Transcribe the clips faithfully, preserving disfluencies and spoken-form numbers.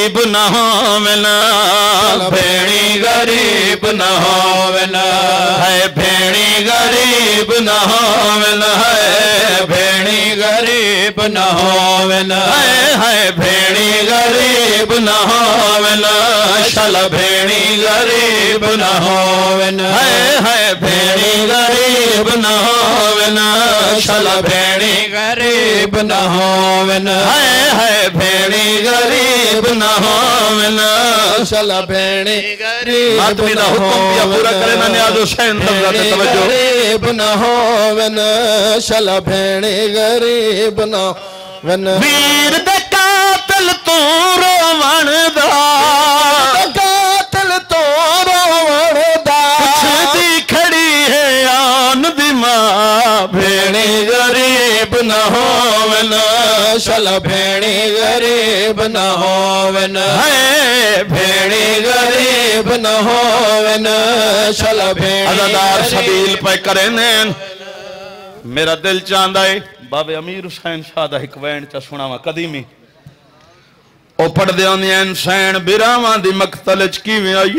गरीब न होवे ना, भेणी गरीब न होवे ना, है भेणी गरीब न होवे ना, है भेणी गरीब न होवे ना, है है भेणी गरीब न होवे ना, शल भेणी गरीब न होवे ना, है है भेणी गरीब न होवे ना, शल भेणी गरीब न होवे ना, है है भेणी गरीब न होवे ना, शल भेणी गरीब आदमी दा हुक्म पिया पूरा करे ना नियाज हुसैन तबला ते तवज्जो गरीब न होवे ना, शल भेणी गरीब न होवे ना, वीर दे कातिल तू रोवण दा, कातिल तू रोवण दा, पुछदी खड़ी है आन दी मां, भेणी गरीब न होवे ना, शल भेणी गरीब न होवे ना, है भेणी गरीब न होवे ना, शल भेणी अज़ादार सबील पे करे ने। मेरा दिल चाहता है बाबे अमीर हुसैन शाह दा एक वैन चा सुनावा कदीमी। ओ पढ़दे आंदियां सैन बिरावां दी मकतल च किवें आई।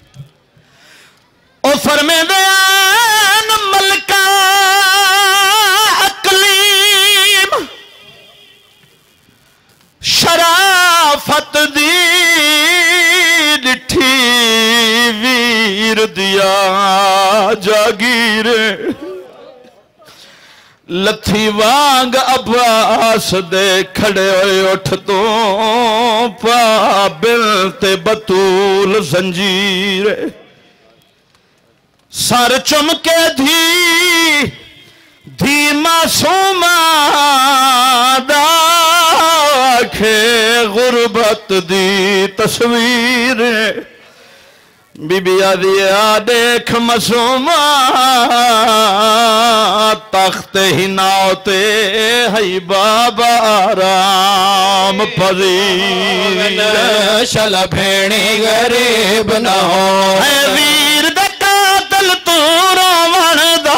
ओ फरमेंदे आन मलका अकलीम शराफत दी डिठी वीर दिया जागीर, लथी वांग अब्बास दे खड़े होए उठ तो पाबिल ते बतूल जंजीर, सर चुमके धी धी मासूमा दाखे गुरबत दी तस्वीर, बीबिया दिया देख मासूमा तख्त ही नाते है बाबा राम पजीर, शल भेणी गरीब न हो, है वीर दा कातिल तू रोवण दा,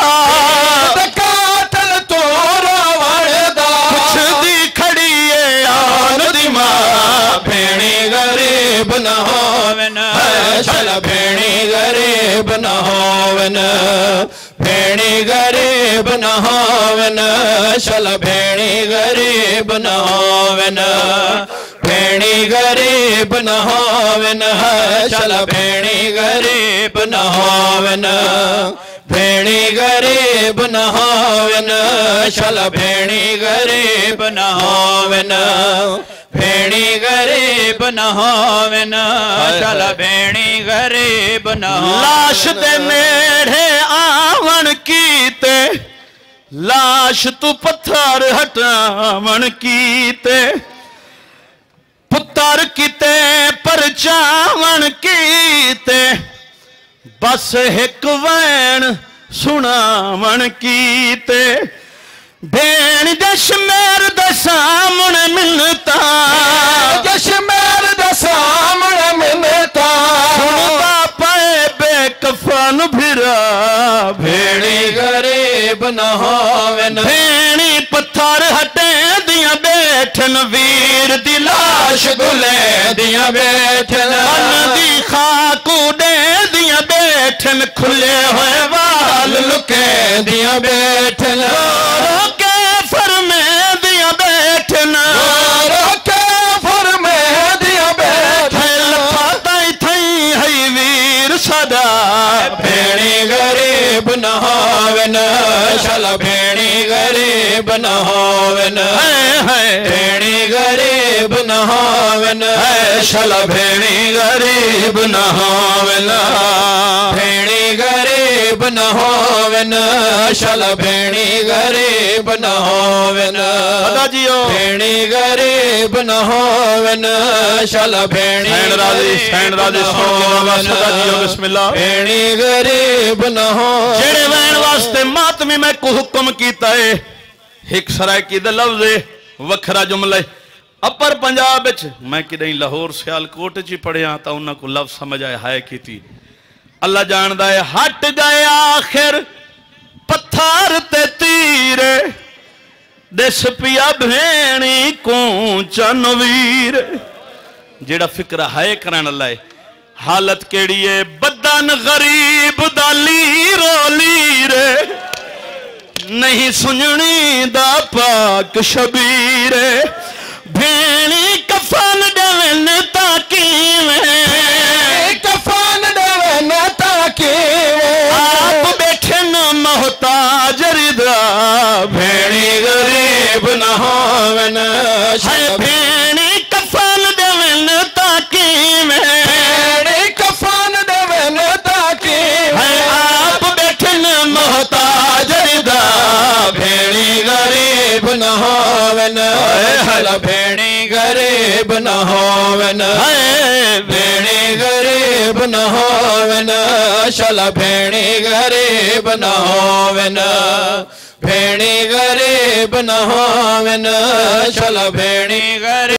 कातिल तू रोवण दा, पुछदी खड़ी है आन दी मां, भेणी गरीब न होवे ना, शल भेणी गरीब न होवे ना, भेणी गरीब न होवे ना, शल भेणी गरीब न होवे ना, भेणी गरीब न होवे ना, शल भेणी गरीब न होवे ना, भेणी गरीब न होवे ना, शल भेणी गरीब न होवे ना, भेणी गरीब न होवे ना, शल भेणी गरीब न होवे। लाश दे नेड़े आवण कीते, लाश तू पत्थर हटावण कीते, पुत्र किते परचावण कीते, बस एक वैन सुनावण कीते, भेण जशमेर दा सामने मिलता, जशमेर दा सामने मिलता, सुनता पाए बेकफन भिरा, भेणी गरीब न होवे ना, भेणी पत्थर हटे दिया बैठन, वीर दी लाश गुले दिया बैठन, अन दी खाक उडे दिया बैठन, खुले हुए वाल लुके दिया बैठन, रोके फरमे दिया बैठन, रोके फरमे दिया बैठन, लफाताई थई है वीर सदा, भेणी गरीब न होवे ना, शल भेणी गरीब न होवे ना, भेणी गरीब न होवे ना, शल भेणी गरीब न होवे ना, भेणी गरीब न होवे ना, शल भेणी गरीब न होवे ना, भेणी गरीब न होवे ना, शल भेणी राजी सैन राजी बिस्मिल्लाह, भेणी गरीब न हो, जेड़े वैन वास्ते मातमी मैं को हुक्म कीता है, एक सरायकी दे लफ्ज़ वखरा जुमला अपर पंजाब मैं कि लाहौर सियालकोट च पढ़िया तो उन्होंने को लफ्ज़ समझ आया है की अल्लाह जानदा है, हट गए आखिर पत्थर ते तीर, दिस पिया भेणी को चनवीर, जेड़ा फिक्र है करन ला है। हालत केड़ी है बदन गरीब दाली रोली रे नहीं सुननी दा पाक शबीर भेणी कफन देवन ताकी कफन देवन ताकी आप बैठे न मोहताज रिदा भेणी गरीब न होवन भेणी कफन देवन ताकी भेणी कफन देवन ताकी आप बैठे न मोहताज रिदा भेणी गरीब न होवन हल भेणी गरीब न होवन भेणी गरीब न होवन शल भेणी गरीब न होवन भेणी गरीब न होवन शल भेणी गरीब